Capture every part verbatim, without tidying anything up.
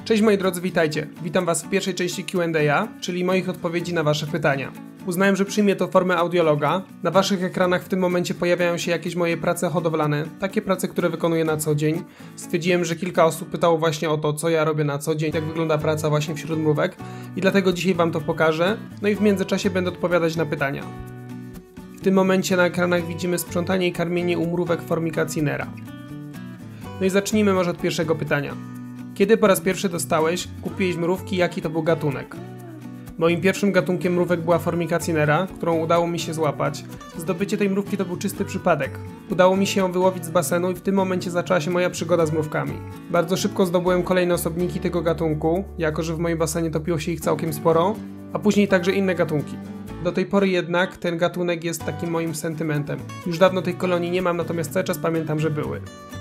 Cześć moi drodzy, witajcie. Witam was w pierwszej części Q and A, czyli moich odpowiedzi na wasze pytania. Uznałem, że przyjmie to formę audiologa. Na waszych ekranach w tym momencie pojawiają się jakieś moje prace hodowlane, takie prace, które wykonuję na co dzień. Stwierdziłem, że kilka osób pytało właśnie o to, co ja robię na co dzień, jak wygląda praca właśnie wśród mrówek i dlatego dzisiaj wam to pokażę, no i w międzyczasie będę odpowiadać na pytania. W tym momencie na ekranach widzimy sprzątanie i karmienie u mrówek Formica cinera. No i zacznijmy może od pierwszego pytania. Kiedy po raz pierwszy dostałeś, kupiłeś mrówki, jaki to był gatunek? Moim pierwszym gatunkiem mrówek była Formica cinera, którą udało mi się złapać. Zdobycie tej mrówki to był czysty przypadek. Udało mi się ją wyłowić z basenu i w tym momencie zaczęła się moja przygoda z mrówkami. Bardzo szybko zdobyłem kolejne osobniki tego gatunku, jako że w moim basenie topiło się ich całkiem sporo, a później także inne gatunki. Do tej pory jednak ten gatunek jest takim moim sentymentem. Już dawno tej kolonii nie mam, natomiast cały czas pamiętam, że były.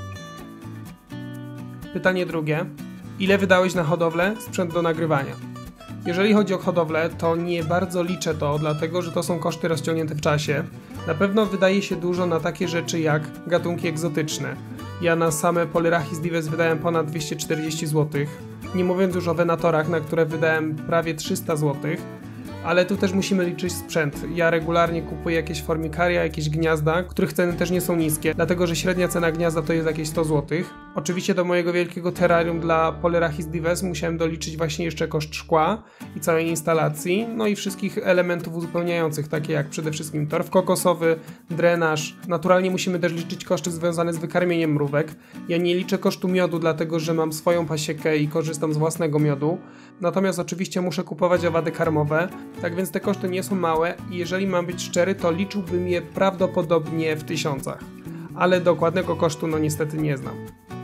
Pytanie drugie. Ile wydałeś na hodowlę, sprzęt do nagrywania? Jeżeli chodzi o hodowlę, to nie bardzo liczę to, dlatego że to są koszty rozciągnięte w czasie. Na pewno wydaje się dużo na takie rzeczy jak gatunki egzotyczne. Ja na same Polyrhachis dives wydałem ponad dwieście czterdzieści złotych, nie mówiąc już o wenatorach, na które wydałem prawie trzysta złotych. Ale tu też musimy liczyć sprzęt. Ja regularnie kupuję jakieś formikaria, jakieś gniazda, których ceny też nie są niskie, dlatego że średnia cena gniazda to jest jakieś sto złotych. Oczywiście do mojego wielkiego terrarium dla Polyrhachis dives musiałem doliczyć właśnie jeszcze koszt szkła i całej instalacji, no i wszystkich elementów uzupełniających, takie jak przede wszystkim torf kokosowy, drenaż. Naturalnie musimy też liczyć koszty związane z wykarmieniem mrówek. Ja nie liczę kosztu miodu, dlatego że mam swoją pasiekę i korzystam z własnego miodu. Natomiast oczywiście muszę kupować owady karmowe, tak więc te koszty nie są małe i jeżeli mam być szczery, to liczyłbym je prawdopodobnie w tysiącach. Ale dokładnego kosztu no niestety nie znam.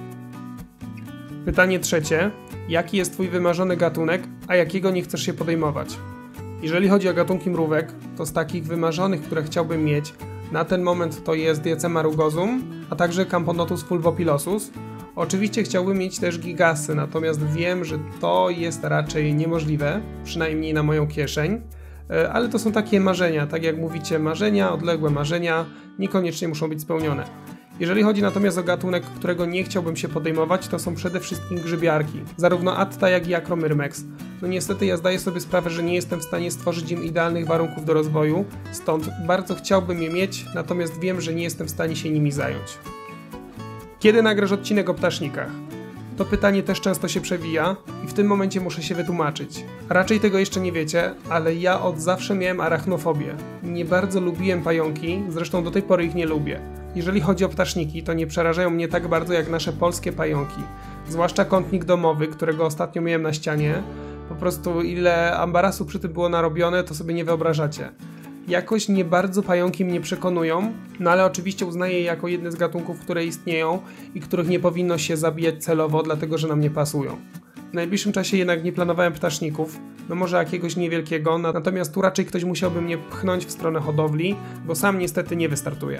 Pytanie trzecie. Jaki jest twój wymarzony gatunek, a jakiego nie chcesz się podejmować? Jeżeli chodzi o gatunki mrówek, to z takich wymarzonych, które chciałbym mieć, na ten moment to jest Diecema rugosum, a także Camponotus fulvopilosus. Oczywiście chciałbym mieć też gigasy, natomiast wiem, że to jest raczej niemożliwe, przynajmniej na moją kieszeń, ale to są takie marzenia, tak jak mówicie, marzenia, odległe marzenia, niekoniecznie muszą być spełnione. Jeżeli chodzi natomiast o gatunek, którego nie chciałbym się podejmować, to są przede wszystkim grzybiarki, zarówno Atta, jak i Acromyrmex. No niestety ja zdaję sobie sprawę, że nie jestem w stanie stworzyć im idealnych warunków do rozwoju, stąd bardzo chciałbym je mieć, natomiast wiem, że nie jestem w stanie się nimi zająć. Kiedy nagrasz odcinek o ptasznikach? To pytanie też często się przewija i w tym momencie muszę się wytłumaczyć. Raczej tego jeszcze nie wiecie, ale ja od zawsze miałem arachnofobię. Nie bardzo lubiłem pająki, zresztą do tej pory ich nie lubię. Jeżeli chodzi o ptaszniki, to nie przerażają mnie tak bardzo jak nasze polskie pająki. Zwłaszcza kątnik domowy, którego ostatnio miałem na ścianie. Po prostu ile ambarasu przy tym było narobione, to sobie nie wyobrażacie. Jakoś nie bardzo pająki mnie przekonują, no ale oczywiście uznaję je jako jedne z gatunków, które istnieją i których nie powinno się zabijać celowo, dlatego że nam nie pasują. W najbliższym czasie jednak nie planowałem ptaszników, no może jakiegoś niewielkiego, natomiast tu raczej ktoś musiałby mnie pchnąć w stronę hodowli, bo sam niestety nie wystartuję.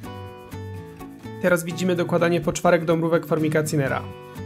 Teraz widzimy dokładanie poczwarek do mrówek Formica cinera.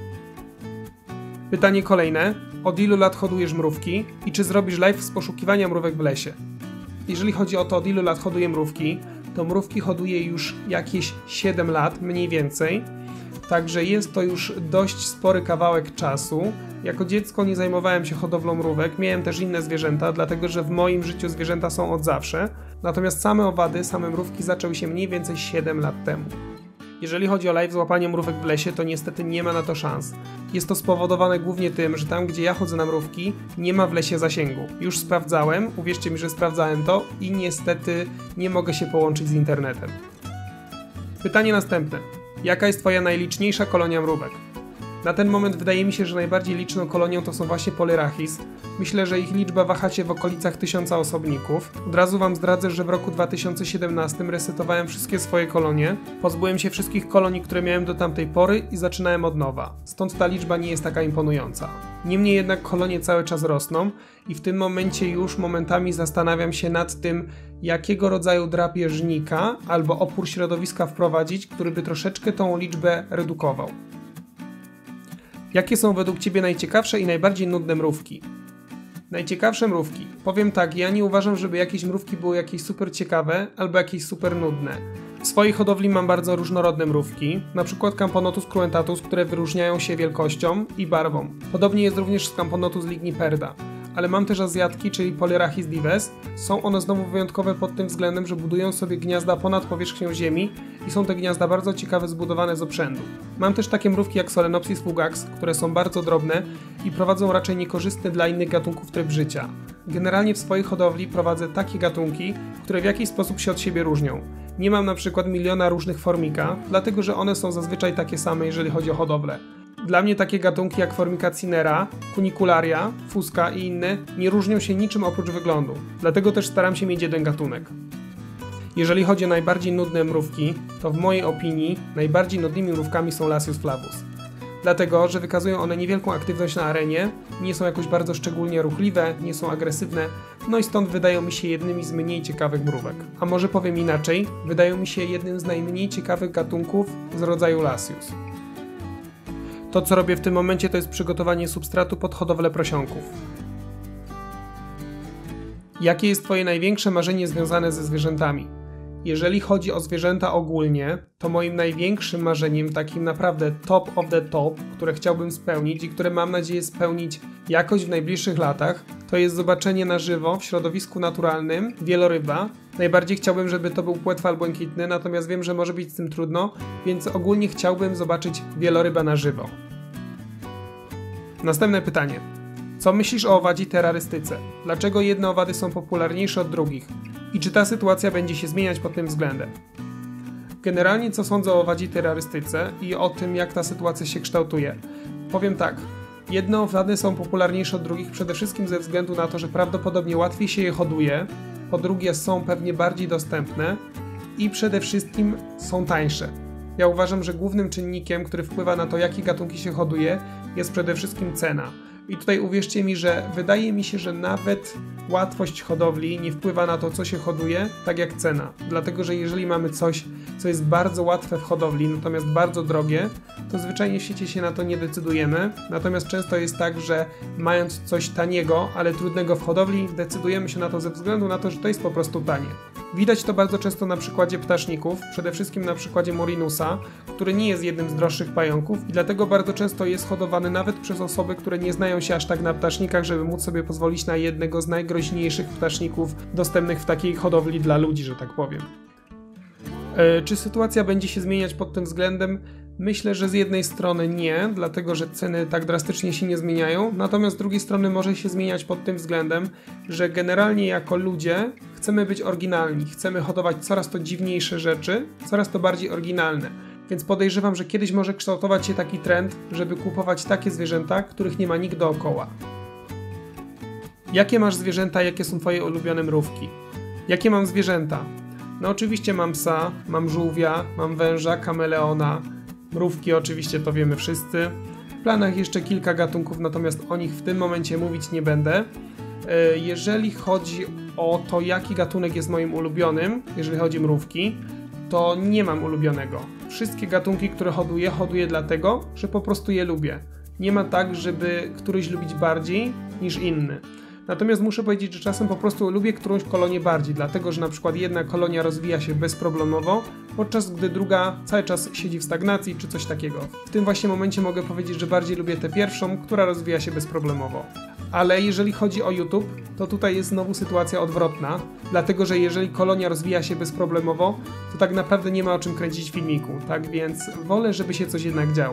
Pytanie kolejne. Od ilu lat hodujesz mrówki i czy zrobisz live z poszukiwania mrówek w lesie? Jeżeli chodzi o to, od ilu lat hoduję mrówki, to mrówki hoduję już jakieś siedem lat, mniej więcej. Także jest to już dość spory kawałek czasu. Jako dziecko nie zajmowałem się hodowlą mrówek, miałem też inne zwierzęta, dlatego że w moim życiu zwierzęta są od zawsze. Natomiast same owady, same mrówki zaczęły się mniej więcej siedem lat temu. Jeżeli chodzi o live złapanie mrówek w lesie, to niestety nie ma na to szans. Jest to spowodowane głównie tym, że tam gdzie ja chodzę na mrówki, nie ma w lesie zasięgu. Już sprawdzałem, uwierzcie mi, że sprawdzałem to i niestety nie mogę się połączyć z internetem. Pytanie następne. Jaka jest twoja najliczniejsza kolonia mrówek? Na ten moment wydaje mi się, że najbardziej liczną kolonią to są właśnie Polyrhachis. Myślę, że ich liczba waha się w okolicach tysiąca osobników. Od razu wam zdradzę, że w roku dwa tysiące siedemnastym resetowałem wszystkie swoje kolonie. Pozbyłem się wszystkich kolonii, które miałem do tamtej pory i zaczynałem od nowa. Stąd ta liczba nie jest taka imponująca. Niemniej jednak kolonie cały czas rosną i w tym momencie już momentami zastanawiam się nad tym, jakiego rodzaju drapieżnika albo opór środowiska wprowadzić, który by troszeczkę tą liczbę redukował. Jakie są według Ciebie najciekawsze i najbardziej nudne mrówki? Najciekawsze mrówki. Powiem tak, ja nie uważam, żeby jakieś mrówki były jakieś super ciekawe albo jakieś super nudne. W swojej hodowli mam bardzo różnorodne mrówki, np. Camponotus cruentatus, które wyróżniają się wielkością i barwą. Podobnie jest również z Camponotus ligniperda. Ale mam też azjatki, czyli Polyrachis dives. Są one znowu wyjątkowe pod tym względem, że budują sobie gniazda ponad powierzchnią ziemi i są te gniazda bardzo ciekawe, zbudowane z obrzędu. Mam też takie mrówki jak Solenopsis fugax, które są bardzo drobne i prowadzą raczej niekorzystny dla innych gatunków tryb życia. Generalnie w swojej hodowli prowadzę takie gatunki, które w jakiś sposób się od siebie różnią. Nie mam na przykład miliona różnych formika, dlatego że one są zazwyczaj takie same, jeżeli chodzi o hodowlę. Dla mnie takie gatunki jak Formica cinera, Cunicularia, Fusca i inne nie różnią się niczym oprócz wyglądu, dlatego też staram się mieć jeden gatunek. Jeżeli chodzi o najbardziej nudne mrówki, to w mojej opinii najbardziej nudnymi mrówkami są Lasius flavus. Dlatego, że wykazują one niewielką aktywność na arenie, nie są jakoś bardzo szczególnie ruchliwe, nie są agresywne, no i stąd wydają mi się jednymi z mniej ciekawych mrówek. A może powiem inaczej, wydają mi się jednym z najmniej ciekawych gatunków z rodzaju Lasius. To, co robię w tym momencie, to jest przygotowanie substratu pod hodowlę prosionków. Jakie jest Twoje największe marzenie związane ze zwierzętami? Jeżeli chodzi o zwierzęta ogólnie, to moim największym marzeniem, takim naprawdę top of the top, które chciałbym spełnić i które mam nadzieję spełnić jakoś w najbliższych latach, to jest zobaczenie na żywo w środowisku naturalnym wieloryba. Najbardziej chciałbym, żeby to był płetwal błękitny, natomiast wiem, że może być z tym trudno, więc ogólnie chciałbym zobaczyć wieloryba na żywo. Następne pytanie. Co myślisz o owadzi terrorystyce? Dlaczego jedne owady są popularniejsze od drugich? I czy ta sytuacja będzie się zmieniać pod tym względem? Generalnie co sądzę o owadzi terrorystyce i o tym, jak ta sytuacja się kształtuje? Powiem tak. Jedne owady są popularniejsze od drugich przede wszystkim ze względu na to, że prawdopodobnie łatwiej się je hoduje, po drugie są pewnie bardziej dostępne i przede wszystkim są tańsze. Ja uważam, że głównym czynnikiem, który wpływa na to, jakie gatunki się hoduje, jest przede wszystkim cena. I tutaj uwierzcie mi, że wydaje mi się, że nawet łatwość hodowli nie wpływa na to, co się hoduje, tak jak cena. Dlatego, że jeżeli mamy coś, co jest bardzo łatwe w hodowli, natomiast bardzo drogie, to zwyczajnie w świecie się na to nie decydujemy. Natomiast często jest tak, że mając coś taniego, ale trudnego w hodowli, decydujemy się na to ze względu na to, że to jest po prostu tanie. Widać to bardzo często na przykładzie ptaszników, przede wszystkim na przykładzie Morinusa, który nie jest jednym z droższych pająków i dlatego bardzo często jest hodowany nawet przez osoby, które nie znają się aż tak na ptasznikach, żeby móc sobie pozwolić na jednego z najgroźniejszych ptaszników dostępnych w takiej hodowli dla ludzi, że tak powiem. E, czy sytuacja będzie się zmieniać pod tym względem? Myślę, że z jednej strony nie, dlatego że ceny tak drastycznie się nie zmieniają, natomiast z drugiej strony może się zmieniać pod tym względem, że generalnie jako ludzie chcemy być oryginalni, chcemy hodować coraz to dziwniejsze rzeczy, coraz to bardziej oryginalne. Więc podejrzewam, że kiedyś może kształtować się taki trend, żeby kupować takie zwierzęta, których nie ma nikt dookoła. Jakie masz zwierzęta, jakie są Twoje ulubione mrówki? Jakie mam zwierzęta? No oczywiście mam psa, mam żółwia, mam węża, kameleona, mrówki oczywiście to wiemy wszyscy. W planach jeszcze kilka gatunków, natomiast o nich w tym momencie mówić nie będę. Jeżeli chodzi o to, jaki gatunek jest moim ulubionym, jeżeli chodzi o mrówki, to nie mam ulubionego. Wszystkie gatunki, które hoduję, hoduję dlatego, że po prostu je lubię. Nie ma tak, żeby któryś lubić bardziej niż inny. Natomiast muszę powiedzieć, że czasem po prostu lubię którąś kolonię bardziej, dlatego że na przykład jedna kolonia rozwija się bezproblemowo, podczas gdy druga cały czas siedzi w stagnacji czy coś takiego. W tym właśnie momencie mogę powiedzieć, że bardziej lubię tę pierwszą, która rozwija się bezproblemowo. Ale jeżeli chodzi o YouTube, to tutaj jest znowu sytuacja odwrotna, dlatego że jeżeli kolonia rozwija się bezproblemowo, to tak naprawdę nie ma o czym kręcić filmiku, tak więc wolę, żeby się coś jednak działo.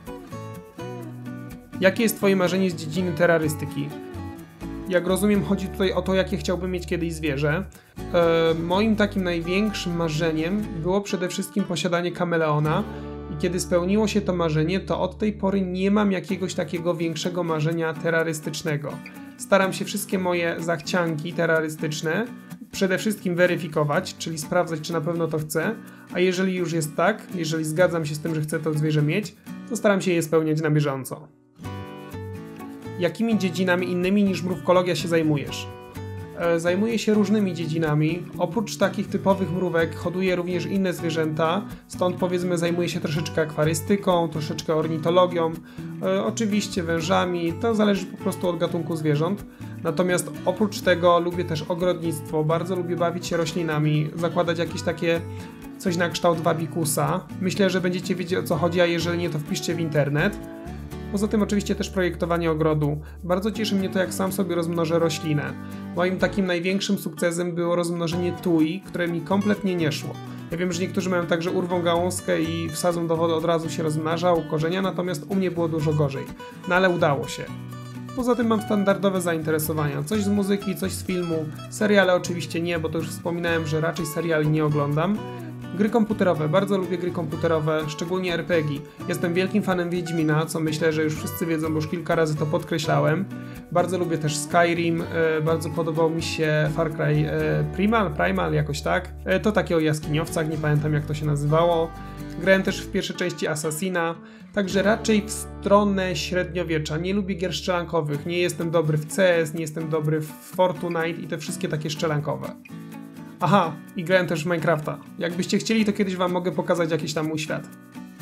Jakie jest Twoje marzenie z dziedziny terrorystyki? Jak rozumiem, chodzi tutaj o to, jakie chciałbym mieć kiedyś zwierzę. E, moim takim największym marzeniem było przede wszystkim posiadanie kameleona i kiedy spełniło się to marzenie, to od tej pory nie mam jakiegoś takiego większego marzenia terrorystycznego. Staram się wszystkie moje zachcianki terrorystyczne przede wszystkim weryfikować, czyli sprawdzać, czy na pewno to chcę, a jeżeli już jest tak, jeżeli zgadzam się z tym, że chcę to zwierzę mieć, to staram się je spełniać na bieżąco. Jakimi dziedzinami innymi niż mrówkologia się zajmujesz? E, zajmuję się różnymi dziedzinami. Oprócz takich typowych mrówek hoduję również inne zwierzęta, stąd powiedzmy zajmuję się troszeczkę akwarystyką, troszeczkę ornitologią, e, oczywiście wężami, to zależy po prostu od gatunku zwierząt. Natomiast oprócz tego lubię też ogrodnictwo, bardzo lubię bawić się roślinami, zakładać jakieś takie coś na kształt wabikusa. Myślę, że będziecie wiedzieć, o co chodzi, a jeżeli nie, to wpiszcie w internet. Poza tym oczywiście też projektowanie ogrodu. Bardzo cieszy mnie to, jak sam sobie rozmnożę roślinę. Moim takim największym sukcesem było rozmnożenie tui, które mi kompletnie nie szło. Ja wiem, że niektórzy mają tak, że urwą gałązkę i wsadzą do wody, od razu się rozmnaża, ukorzenia, natomiast u mnie było dużo gorzej. No ale udało się. Poza tym mam standardowe zainteresowania. Coś z muzyki, coś z filmu. Seriale oczywiście nie, bo to już wspominałem, że raczej seriali nie oglądam. Gry komputerowe. Bardzo lubię gry komputerowe, szczególnie er pe gie. Jestem wielkim fanem Wiedźmina, co myślę, że już wszyscy wiedzą, bo już kilka razy to podkreślałem. Bardzo lubię też Skyrim, e, bardzo podobał mi się Far Cry e, Primal, Primal, jakoś tak. E, to takie o jaskiniowcach, nie pamiętam jak to się nazywało. Grałem też w pierwszej części Assassina, także raczej w stronę średniowiecza. Nie lubię gier strzelankowych, nie jestem dobry w ce es, nie jestem dobry w Fortnite i te wszystkie takie strzelankowe. Aha, i grałem też w Minecrafta. Jakbyście chcieli, to kiedyś wam mogę pokazać jakiś tam mój świat.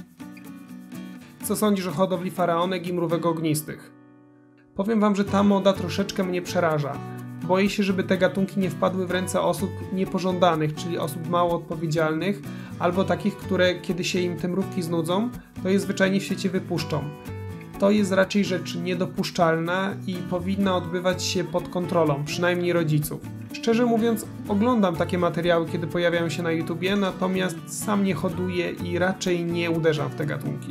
Co sądzisz o hodowli faraonek i mrówek ognistych? Powiem wam, że ta moda troszeczkę mnie przeraża. Boję się, żeby te gatunki nie wpadły w ręce osób niepożądanych, czyli osób mało odpowiedzialnych, albo takich, które kiedy się im te mrówki znudzą, to je zwyczajnie w świecie wypuszczą. To jest raczej rzecz niedopuszczalna i powinna odbywać się pod kontrolą, przynajmniej rodziców. Szczerze mówiąc, oglądam takie materiały, kiedy pojawiają się na YouTubie, natomiast sam nie hoduję i raczej nie uderzam w te gatunki.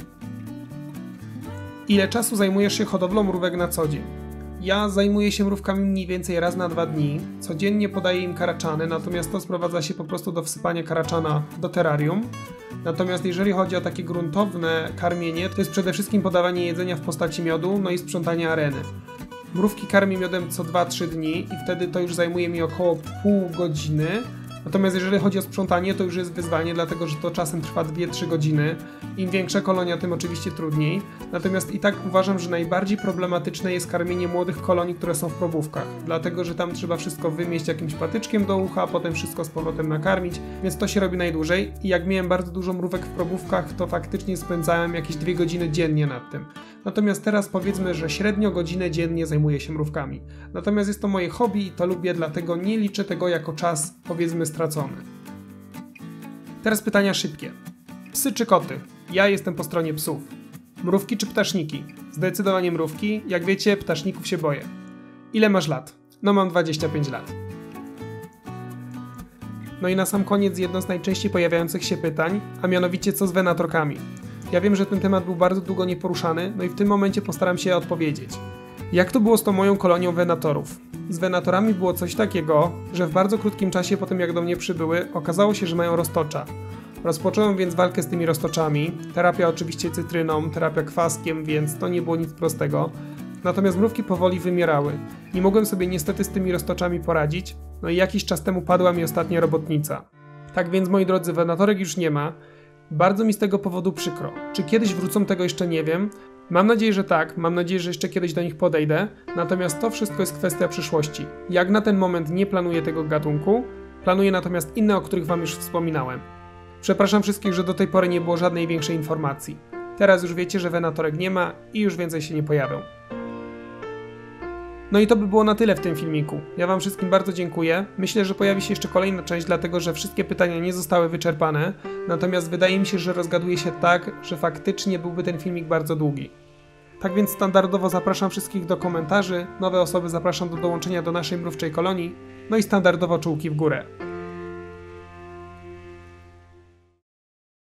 Ile czasu zajmujesz się hodowlą mrówek na co dzień? Ja zajmuję się mrówkami mniej więcej raz na dwa dni. Codziennie podaję im karaczany, natomiast to sprowadza się po prostu do wsypania karaczana do terrarium. Natomiast jeżeli chodzi o takie gruntowne karmienie, to jest przede wszystkim podawanie jedzenia w postaci miodu, no i sprzątanie areny. Mrówki karmię miodem co dwa trzy dni i wtedy to już zajmuje mi około pół godziny. Natomiast jeżeli chodzi o sprzątanie, to już jest wyzwanie, dlatego że to czasem trwa dwie trzy godziny. Im większa kolonia, tym oczywiście trudniej. Natomiast i tak uważam, że najbardziej problematyczne jest karmienie młodych kolonii, które są w probówkach. Dlatego, że tam trzeba wszystko wymieść jakimś patyczkiem do ucha, a potem wszystko z powrotem nakarmić, więc to się robi najdłużej. I jak miałem bardzo dużo mrówek w probówkach, to faktycznie spędzałem jakieś dwie godziny dziennie nad tym. Natomiast teraz powiedzmy, że średnio godzinę dziennie zajmuję się mrówkami. Natomiast jest to moje hobby i to lubię, dlatego nie liczę tego jako czas, powiedzmy, stracony. Teraz pytania szybkie. Psy czy koty? Ja jestem po stronie psów. Mrówki czy ptaszniki? Zdecydowanie mrówki. Jak wiecie, ptaszników się boję. Ile masz lat? No mam dwadzieścia pięć lat. No i na sam koniec jedno z najczęściej pojawiających się pytań, a mianowicie co z wenatorkami? Ja wiem, że ten temat był bardzo długo nieporuszany, no i w tym momencie postaram się odpowiedzieć. Jak to było z tą moją kolonią wenatorów? Z wenatorami było coś takiego, że w bardzo krótkim czasie po tym jak do mnie przybyły, okazało się, że mają roztocza. Rozpocząłem więc walkę z tymi roztoczami, terapia oczywiście cytryną, terapia kwaskiem, więc to nie było nic prostego. Natomiast mrówki powoli wymierały. Nie mogłem sobie niestety z tymi roztoczami poradzić, no i jakiś czas temu padła mi ostatnia robotnica. Tak więc, moi drodzy, wenatorek już nie ma. Bardzo mi z tego powodu przykro. Czy kiedyś wrócą, tego jeszcze nie wiem. Mam nadzieję, że tak, mam nadzieję, że jeszcze kiedyś do nich podejdę, natomiast to wszystko jest kwestia przyszłości. Jak na ten moment nie planuję tego gatunku, planuję natomiast inne, o których wam już wspominałem. Przepraszam wszystkich, że do tej pory nie było żadnej większej informacji. Teraz już wiecie, że wenatorek nie ma i już więcej się nie pojawią. No i to by było na tyle w tym filmiku. Ja wam wszystkim bardzo dziękuję. Myślę, że pojawi się jeszcze kolejna część, dlatego że wszystkie pytania nie zostały wyczerpane. Natomiast wydaje mi się, że rozgaduję się tak, że faktycznie byłby ten filmik bardzo długi. Tak więc standardowo zapraszam wszystkich do komentarzy, nowe osoby zapraszam do dołączenia do naszej mrówczej kolonii, no i standardowo czułki w górę.